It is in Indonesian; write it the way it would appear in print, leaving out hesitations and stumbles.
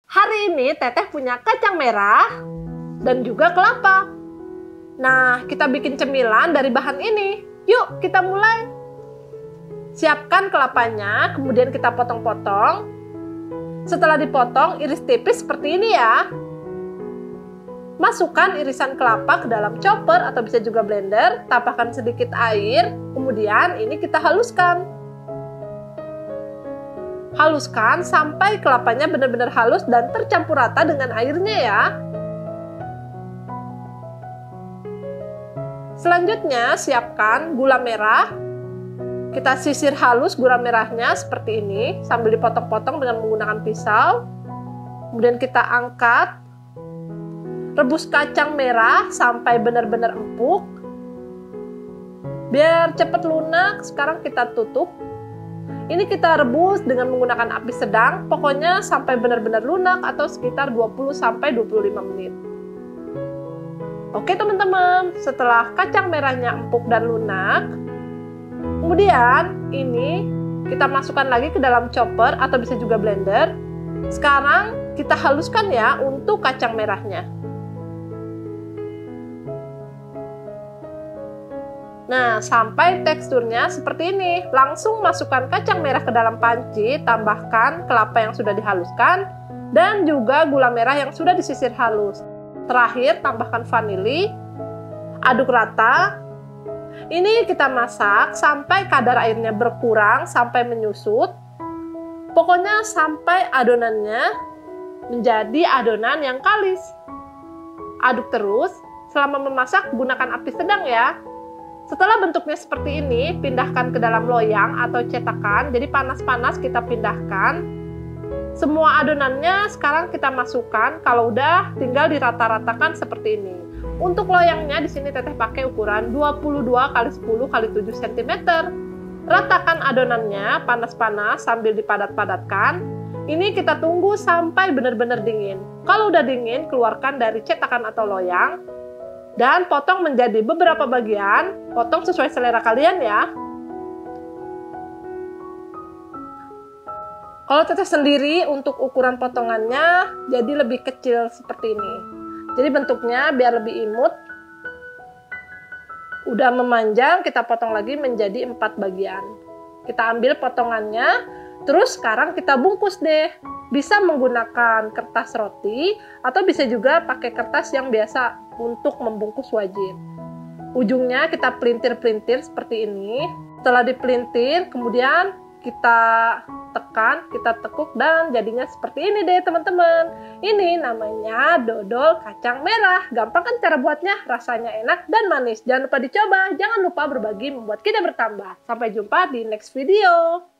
Hari ini Teteh punya kacang merah dan juga kelapa. Nah, kita bikin cemilan dari bahan ini. Yuk, kita mulai. Siapkan kelapanya, kemudian kita potong-potong. Setelah dipotong, iris tipis seperti ini ya. Masukkan irisan kelapa ke dalam chopper atau bisa juga blender. Tambahkan sedikit air, kemudian ini kita haluskan. Haluskan sampai kelapanya benar-benar halus dan tercampur rata dengan airnya ya. Selanjutnya siapkan gula merah. Kita sisir halus gula merahnya seperti ini sambil dipotong-potong dengan menggunakan pisau. Kemudian kita angkat. Rebus kacang merah sampai benar-benar empuk. Biar cepat lunak, sekarang kita tutup. Ini kita rebus dengan menggunakan api sedang, pokoknya sampai benar-benar lunak atau sekitar 20-25 menit. Oke teman-teman, setelah kacang merahnya empuk dan lunak, kemudian ini kita masukkan lagi ke dalam chopper atau bisa juga blender. Sekarang kita haluskan ya untuk kacang merahnya. Nah, sampai teksturnya seperti ini. Langsung masukkan kacang merah ke dalam panci, tambahkan kelapa yang sudah dihaluskan, dan juga gula merah yang sudah disisir halus. Terakhir, tambahkan vanili, aduk rata. Ini kita masak sampai kadar airnya berkurang, sampai menyusut. Pokoknya sampai adonannya menjadi adonan yang kalis. Aduk terus, selama memasak gunakan api sedang ya. Setelah bentuknya seperti ini, pindahkan ke dalam loyang atau cetakan. Jadi panas-panas kita pindahkan. Semua adonannya sekarang kita masukkan. Kalau udah, tinggal dirata-ratakan seperti ini. Untuk loyangnya di sini Teteh pakai ukuran 22 x 10 x 7 cm. Ratakan adonannya panas-panas sambil dipadat-padatkan. Ini kita tunggu sampai benar-benar dingin. Kalau udah dingin, keluarkan dari cetakan atau loyang. Dan potong menjadi beberapa bagian, potong sesuai selera kalian ya. Kalau Teteh sendiri untuk ukuran potongannya jadi lebih kecil seperti ini. Jadi bentuknya biar lebih imut. Udah memanjang, kita potong lagi menjadi 4 bagian. Kita ambil potongannya, terus sekarang kita bungkus deh. Bisa menggunakan kertas roti atau bisa juga pakai kertas yang biasa untuk membungkus wajit. Ujungnya kita pelintir-pelintir seperti ini. Setelah dipelintir, kemudian kita tekan, kita tekuk dan jadinya seperti ini deh teman-teman. Ini namanya dodol kacang merah. Gampang kan cara buatnya? Rasanya enak dan manis. Jangan lupa dicoba, jangan lupa berbagi membuat kita bertambah. Sampai jumpa di next video.